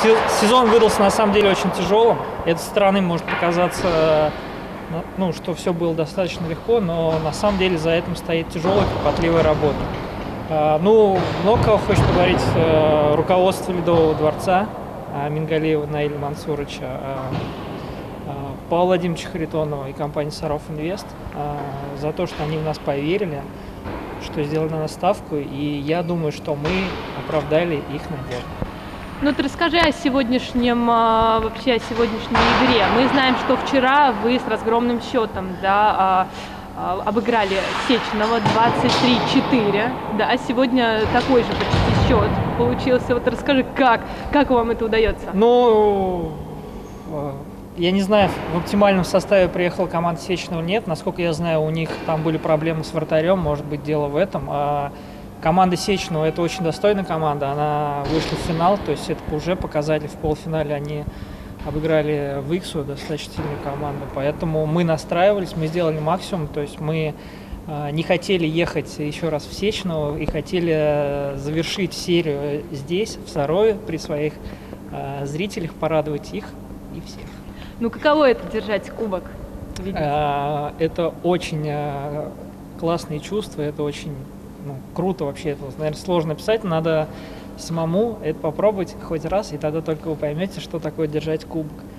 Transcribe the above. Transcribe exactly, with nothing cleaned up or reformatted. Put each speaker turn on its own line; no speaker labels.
сезон выдался на самом деле очень тяжелым. Это со стороны может показаться, ну, что все было достаточно легко, но на самом деле за этим стоит тяжелая, кропотливая работа. Ну, много кого хочет поговорить руководство Ледового дворца, Мингалиева Наиля Мансуровича, Павла Владимировича Харитонова и компании Саров Инвест за то, что они в нас поверили, что сделали на нас ставку, и я думаю, что мы оправдали их надежды.
Ну, ты расскажи о сегодняшнем, вообще о сегодняшней игре. Мы знаем, что вчера вы с разгромным счетом, да, обыграли Сеченова двадцать три четыре, да, а сегодня такой же почти счет получился. Вот расскажи, как, как вам это удается?
Ну, я не знаю, в оптимальном составе приехала команда Сеченова, нет. Насколько я знаю, у них там были проблемы с вратарем, может быть, дело в этом. А команда Сеченова – это очень достойная команда, она вышла в финал, то есть это уже показатель. В полуфинале они обыграли Виксу, достаточно сильную команду, поэтому мы настраивались, мы сделали максимум, то есть мы э, не хотели ехать еще раз в Сеченово и хотели завершить серию здесь, в Сарове, при своих э, зрителях, порадовать их и всех.
Ну, каково это держать кубок?
Э, это очень э, классные чувства, это очень ну, круто вообще, это, наверное, сложно писать, надо самому это попробовать хоть раз, и тогда только вы поймете, что такое держать кубок.